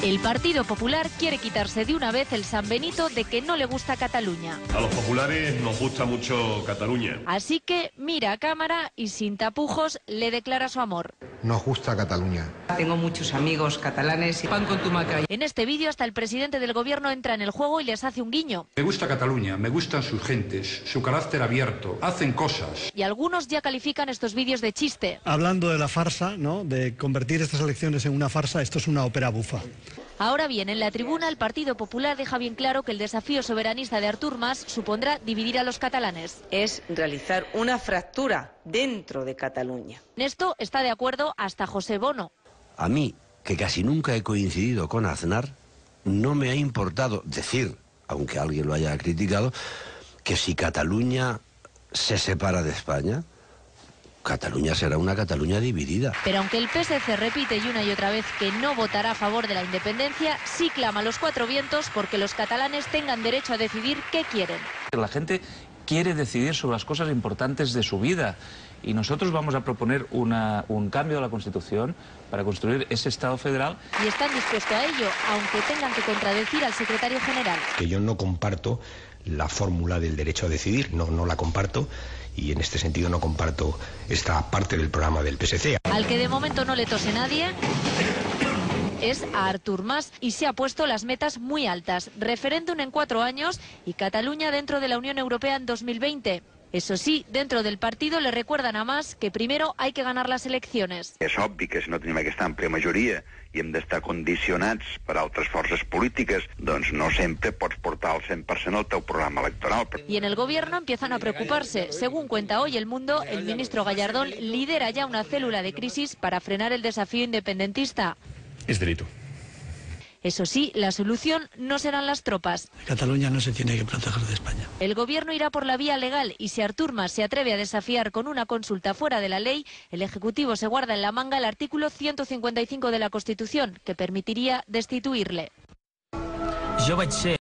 El Partido Popular quiere quitarse de una vez el San Benito de que no le gusta Cataluña. A los populares nos gusta mucho Cataluña. Así que mira a cámara y sin tapujos le declara su amor. Nos gusta Cataluña. Tengo muchos amigos catalanes y pan con tumaca. En este vídeo hasta el presidente del gobierno entra en el juego y les hace un guiño. Me gusta Cataluña, me gustan sus gentes, su carácter abierto, hacen cosas. Y algunos ya califican estos vídeos de chiste. Hablando de la farsa, ¿no?, de convertir estas elecciones en una farsa, esto es una ópera bufa. Ahora bien, en la tribuna el Partido Popular deja bien claro que el desafío soberanista de Artur Mas supondrá dividir a los catalanes. Es realizar una fractura dentro de Cataluña. En esto está de acuerdo hasta José Bono. A mí, que casi nunca he coincidido con Aznar, no me ha importado decir, aunque alguien lo haya criticado, que si Cataluña se separa de España, Cataluña será una Cataluña dividida. Pero aunque el PSC repite y otra vez que no votará a favor de la independencia, sí clama a los cuatro vientos porque los catalanes tengan derecho a decidir qué quieren. La gente quiere decidir sobre las cosas importantes de su vida y nosotros vamos a proponer un cambio de la Constitución para construir ese Estado federal. Y están dispuestos a ello, aunque tengan que contradecir al secretario general. Que yo no comparto la fórmula del derecho a decidir, no la comparto. Y en este sentido no comparto esta parte del programa del PSC. Al que de momento no le tose nadie es a Artur Mas y se ha puesto las metas muy altas. Referéndum en 4 años y Cataluña dentro de la Unión Europea en 2020. Eso sí, dentro del partido le recuerdan a Mas que primero hay que ganar las elecciones. És obvi que si no tenim aquesta àmplia majoria i hem d'estar condicionats per altres forces polítiques, doncs no sempre pots portar al 100% el teu programa electoral. Y en el gobierno empiezan a preocuparse. Según cuenta hoy El Mundo, el ministro Gallardón lidera ya una célula de crisis para frenar el desafío independentista. Es delito. Eso sí, la solución no serán las tropas. Cataluña no se tiene que proteger de España. El gobierno irá por la vía legal y si Artur Mas se atreve a desafiar con una consulta fuera de la ley, el Ejecutivo se guarda en la manga el artículo 155 de la Constitución, que permitiría destituirle. Jo vaig ser